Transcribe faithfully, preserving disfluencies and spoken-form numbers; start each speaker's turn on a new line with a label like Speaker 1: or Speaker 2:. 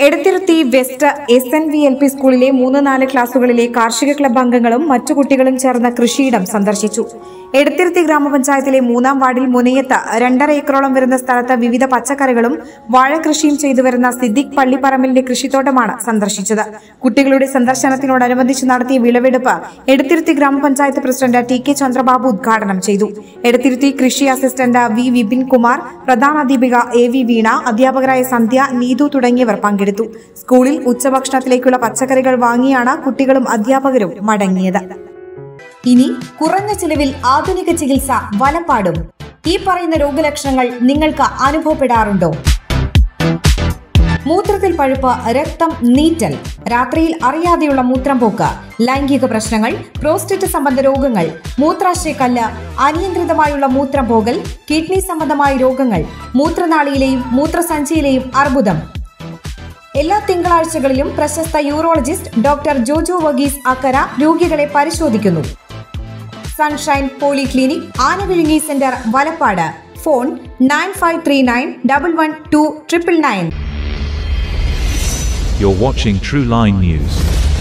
Speaker 1: Edathiruthy west S N V L P സ്കൂളിലെ മൂന്ന് നാല് ക്ലാസുകളിലെ കാർഷിക ക്ലബ് അംഗങ്ങളും മറ്റു കുട്ടികളും ചേർന്ന കൃഷിയിടം സന്ദർശിച്ചു. എടത്തിരുത്തി ഗ്രാമപഞ്ചായത്തിലെ മൂന്നാം വാർഡിൽ മുനയത്ത് രണ്ടര ഏക്കറോളം വരുന്ന സ്ഥലത്ത് വിവിധ പച്ചക്കറികളും വാഴകൃഷിയും ചെയ്തുവരുന്ന സിദ്ദിഖ് പള്ളിപ്പറമ്പിലിന്റെ കൃഷിത്തോട്ടമാണ് സന്ദർശിച്ചത്. കുട്ടികളുടെ സന്ദർശനത്തിനോടനുബന്ധിച്ച് നടത്തിയ വിളവെടുപ്പ് എടത്തിരുത്തി ഗ്രാമപഞ്ചായത്ത് പ്രസിഡന്റ് ടി കെ ചന്ദ്രബാബു ഉദ്ഘാടനം ചെയ്തു. എടത്തിരുത്തി കൃഷി അസിസ്റ്റന്റ് വി വിപിൻ കുമാർ, പ്രധാനാധ്യാപിക എ വി വീണ, അധ്യാപകരായ സന്ധ്യ, നീതു തുടങ്ങിയവർ പങ്കെടുത്തു. സ്കൂളിൽ ഉച്ചഭക്ഷണത്തിലേക്കുള്ള പച്ചക്കറികൾ വാങ്ങിയാണ് കുട്ടികളും അധ്യാപകരും മടങ്ങിയത്. ഇനി കുറഞ്ഞ ചിലവിൽ ആധുനിക ചികിത്സ വലപ്പാടും. ഈ പറയുന്ന രോഗലക്ഷണങ്ങൾ നിങ്ങൾക്ക് അനുഭവപ്പെടാറുണ്ടോ? മൂത്രത്തിൽ പഴുപ്പ്, രക്തം, നീറ്റൽ, രാത്രിയിൽ അറിയാതെയുള്ള മൂത്രം പോക്ക്, ലൈംഗിക പ്രശ്നങ്ങൾ, പ്രോസ്റ്റേറ്റ് സംബന്ധ രോഗങ്ങൾ, മൂത്രാശയക്കല്ല്, അനിയന്ത്രിതമായുള്ള മൂത്രം പോകൽ, കിഡ്നി സംബന്ധമായ രോഗങ്ങൾ, മൂത്രനാളിയിലെയും മൂത്രസഞ്ചിയിലെയും അർബുദം. എല്ലാ തിങ്കളാഴ്ചകളിലും പ്രശസ്ത യൂറോളജിസ്റ്റ് ഡോക്ടർ ജോജോ വർഗീസ് അക്കര രോഗികളെ പരിശോധിക്കുന്നു. Sunshine Polyclinic, Anavizhungi centre, Valappad. Phone nine five three nine double one two triple nine.
Speaker 2: You're watching True Line News.